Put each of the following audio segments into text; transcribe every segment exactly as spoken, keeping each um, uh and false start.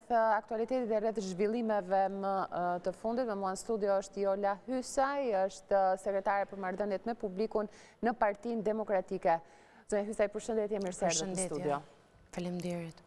rreth aktualitetit dhe rreth zhvillimeve më të fundit. Me mua në studio është Jola Hysaj, është sekretare për marrëdhëniet me publikun në Partinë Demokratike. Zonja Hysaj, përshëndetje, mirë se erdhët në studio. Faleminderit.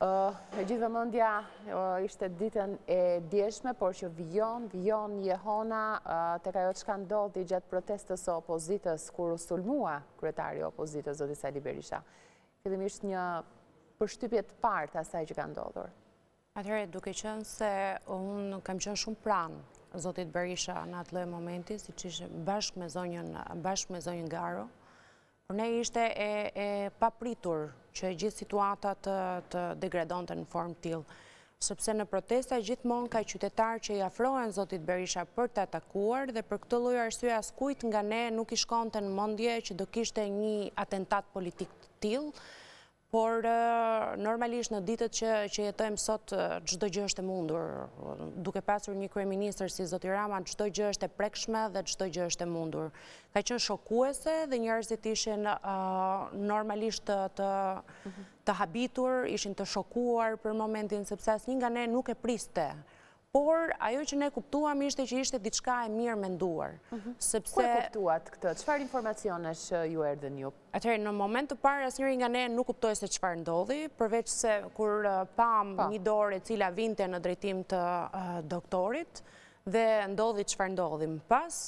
E gjithë vëmendja ishte ditën e djeshme, por që vijon, vijon jehona tek ajo çka ndodhi gjatë protestës së opozitës kur u sulmua kryetari i opozitës zoti Sali Berisha. Fillimisht një përshtypje të parë të asaj që ka ndodhur. Atëherë, duke qenë se unë kam qenë shumë pranë zotit Berisha në atë lloj momenti, siç ishte bashkë me zonjën bashkë me zonjën Garo, por ne ishte e, e papritur që gjithë situata të, të degradonte në formë tillë, sepse në protesta gjithmonë ka qytetarë që i afrohen zotit Berisha për të atakuar dhe për këtë lloj arsye askujt nga ne nuk i shkonte në mendje që do kishte një atentat politik të tillë. Por normalisht në ditët që, që jetojmë sot, çdo gjë është e mundur. Duke pasur një kryeministër si zoti Rama, çdo gjë është e prekshme dhe çdo gjë është e mundur. Ka qenë shokuese dhe njerëzit ishin uh, normalisht të, të, të habitur, ishin të shokuar për momentin, sepse asnjë nga ne nuk e priste. Por ajo që ne kuptuam ishte që ishte diçka e mirë menduar. Sepse... Ku e kuptuat këtë? Çfarë informacionesh ju erdhën ju? Atëherë, në moment të parë asnjëri nga ne nuk kuptoi se çfarë ndodhi, përveç se kur pam pa. një dorë e cila vinte në drejtim të uh, doktorit dhe ndodhi çfarë ndodhi më pas.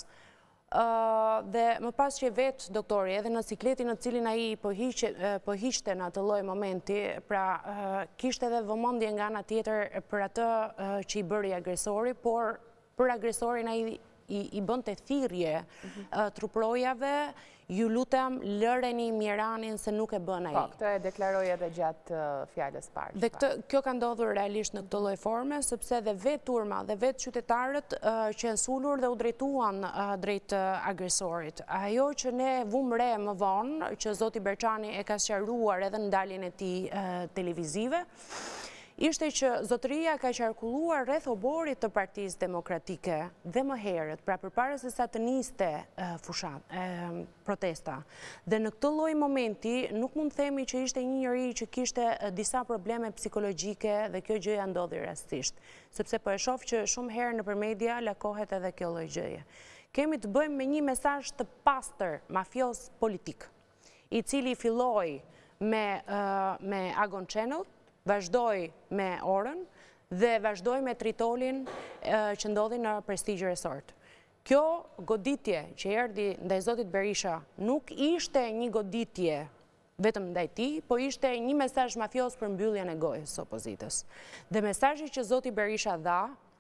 Uh, dhe më pas që vetë doktori edhe në cikletin në cilin ai po hiqe, uh, po hiqte në atë lloj momenti, pra uh, kishte edhe vëmendje nga ana tjetër për atë uh, që i bëri agresori, por për agresorin ai i, i bënte thirrje uh-huh. uh, truprojave, ju lutem lëreni Miranin se nuk e bën ai. Po, këtë e deklaroi edhe gjatë uh, fjalës parë. Dhe këtë, kjo ka ndodhur realisht në këtë lloj forme, sepse dhe vetë turma dhe vetë qytetarët uh, që janë sulur dhe u drejtuan uh, drejt uh, agresorit. Ajo që ne vum re më vonë, që zoti Berçani e ka sqaruar edhe në daljen e tij uh, televizive, ishte që zotëria ka qarkulluar rreth oborit të Partisë Demokratike dhe më herët, pra përpara se sa të niste uh, fushat, uh, protesta. Dhe në këtë lloj momenti nuk mund të themi që ishte një njeri që kishte uh, disa probleme psikologjike dhe kjo gjëja ndodhi rastisht, sepse po e shoh që shumë herë nëpër media lakohet edhe kjo lloj gjëje. Kemi të bëjmë me një mesazh të pastër mafios politik, i cili filloi me uh, me Agon Channel, vazhdoj me Orën dhe vazhdoj me Tritolin e, që ndodhi në Prestige Resort. Kjo goditje që erdhi ndaj zotit Berisha nuk ishte një goditje vetëm ndaj tij, po ishte një mesazh mafios për mbylljen e gojës së opozitës. Dhe mesazhi që zoti Berisha dha,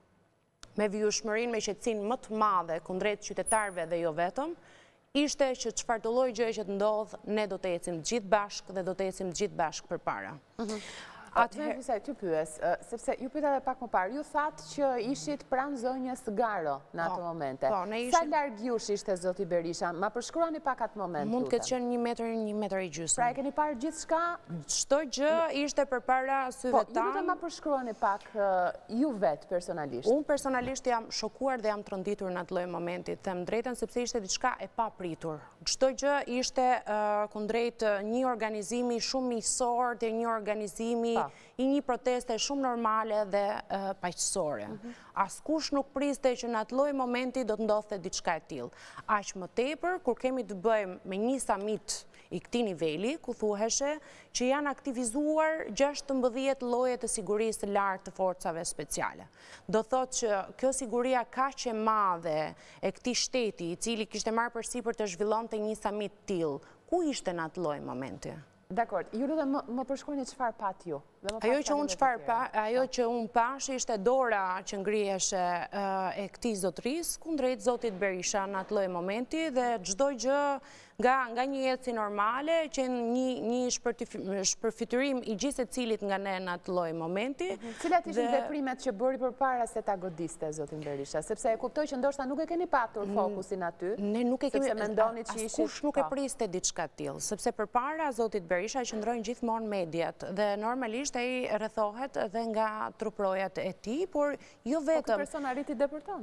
me vijshmërinë me qetësinë më të madhe kundrejt qytetarëve dhe jo vetëm, ishte që çfarë të lloj gjëje që të ndodh, ne do të ecim të gjithë bashkë dhe do të ecim të gjithë bashkë përpara. Mhm. Atëherë Hysaj, ty pyes, sepse ju pyeta edhe pak më parë, ju thatë që ishit pranë zonjës Garo në atë momente. Sa larg jush ishte zoti Berisha? Ma përshkruani pak atë moment. Mund të ketë qenë një metër, një metër i gjysmë. Pra e keni parë gjithçka? Çdo gjë ishte përpara syve tanë. Po, ju lutem ma përshkruani pak ju vetë personalisht. Unë personalisht jam shokuar dhe jam tronditur në atë lloj momenti, them drejtën, sepse ishte diçka e papritur. Çdo gjë ishte kundrejt një organizimi shumë miqësor dhe një organizimi i një proteste shumë normale dhe uh, paqësore. Mm-hmm. Askush nuk priste që në atë lloj momenti do të ndodhte diçka e tillë. Aq më tepër kur kemi të bëjmë me një samit i këtij niveli, ku thuheshe që janë aktivizuar gjashtëmbëdhjetë lloje të sigurisë të lartë të forcave speciale. Do thotë që kjo siguria kaq e madhe e këtij shteti, i cili kishte marrë përsipër të zhvillonte një samit të tillë, ku ishte në atë lloj momenti? Dakor, ju lutem më, më përshkruani çfarë pat ju. Ajo që unë çfarë pa, ajo që unë pash ishte dora që ngriheshe uh, e këtij zotërisë kundrejt zotit Berisha në atë lloj momenti dhe çdo gjë nga nga një eci normale që një një shpërfytyrim i gjithë secilit nga ne në atë lloj momenti. Mm-hmm. Cilat ishin dhe... veprimet që bëri përpara se ta godiste zotin Berisha, sepse e kuptoj që ndoshta nuk e keni patur fokusin aty. Ne nuk e kemi, sepse mendoni që ishit. Askush nuk e priste diçka të tillë, sepse përpara zotit Berisha qëndrojnë gjithmonë mediat dhe normalisht ai rrethohet dhe nga truprojat e tij, por jo vetëm. Po ky person arriti depërtonte.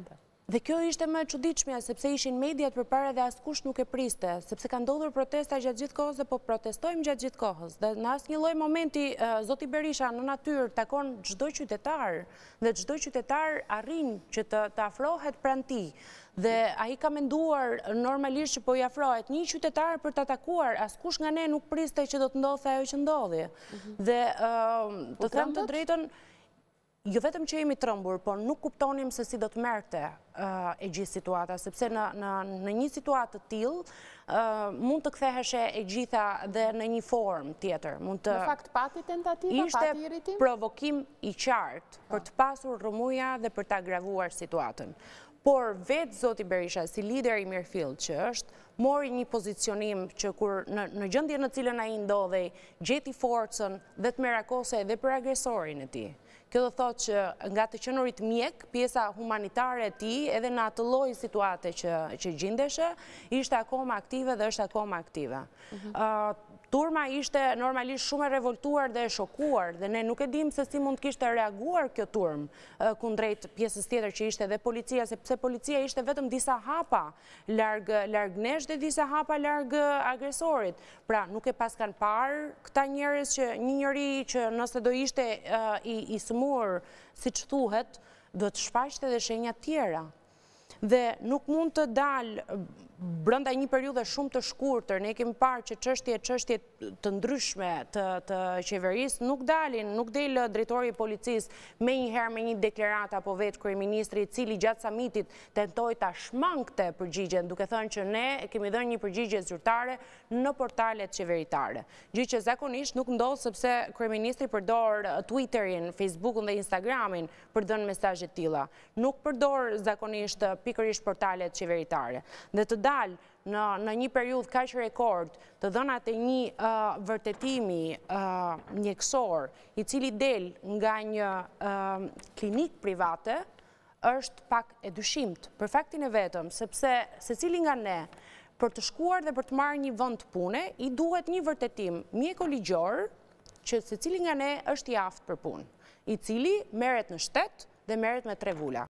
Dhe kjo ishte më e çuditshmja, sepse ishin mediat përpara dhe askush nuk e priste, sepse ka ndodhur protesta gjatë gjithë kohës dhe po protestojmë gjatë gjithë kohës. Dhe në asnjë lloj momenti zoti Berisha në natyrë takon çdo qytetar dhe çdo qytetar arrin që të, të afrohet pranë tij. Dhe ai ka menduar normalisht që po i afrohet një qytetar për të atakuar, askush nga ne nuk priste që do të ndodhte ajo që ndodhi. Mm-hmm. Dhe uh, të them të drejtën, jo vetëm që jemi trembur, por nuk kuptonim se si do të merrte uh, e gjithë situata, sepse në, në, në një situatë të tillë uh, mund të ktheheshe e gjitha dhe në një formë tjetër. Mund të... Në fakt pati tentativa, pati irritim? Ishte provokim i qartë për të pasur rrëmuja dhe për të agravuar situatën. Por vetë zoti Berisha, si lider i mirëfillt që është, mori një pozicionim që kur në, në gjendje në cilën ai ndodhej, gjeti forcën dhe të merakose edhe për agresorin e tij. Kjo do thotë që nga të qenurit mjek, pjesa humanitare e tij, edhe në atë lloj situate që, që gjendeshe, ishte akoma aktive dhe është akoma aktive. Mm-hmm. uh, Turma ishte normalisht shumë e revoltuar dhe e shokuar, dhe ne nuk e dim se si mund kishte reaguar kjo turm uh, kundrejt pjesës tjetër që ishte dhe policia, sepse policia ishte vetëm disa hapa larg, larg nesh dhe disa hapa larg agresorit. Pra nuk e pas kanë parë këta njerëz që një njeri që nëse do ishte uh, i, i sëmur, si që thuhet, do të shfaqte dhe shenjat tjera. Dhe nuk mund të dalë brenda një periudhe shumë të shkurtër, ne kemi parë që çështje çështje të ndryshme të, të qeverisë nuk dalin, nuk del drejtori i policisë me një herë me një deklaratë apo vetë kryeministri i cili gjatë samitit tentoi ta shmangte përgjigjen, duke thënë që ne kemi dhënë një përgjigje zyrtare në portalet qeveritare. Gjë që zakonisht nuk ndodh sepse kryeministri përdor Twitterin, Facebookun dhe Instagramin për dhënë mesazhe të tilla. Nuk përdor zakonisht pikërisht portalet qeveritare. Dhe të dalë në, në një periudhë kaq rekord të dhënat e një uh, vërtetimi uh, mjekësor i cili del nga një uh, klinik private është pak e dyshimt për faktin e vetëm, sepse secili nga ne për të shkuar dhe për të marrë një vend pune i duhet një vërtetim mjekoligjor që secili nga ne është i aftë për punë, i cili merret në shtet dhe merret me tre vula.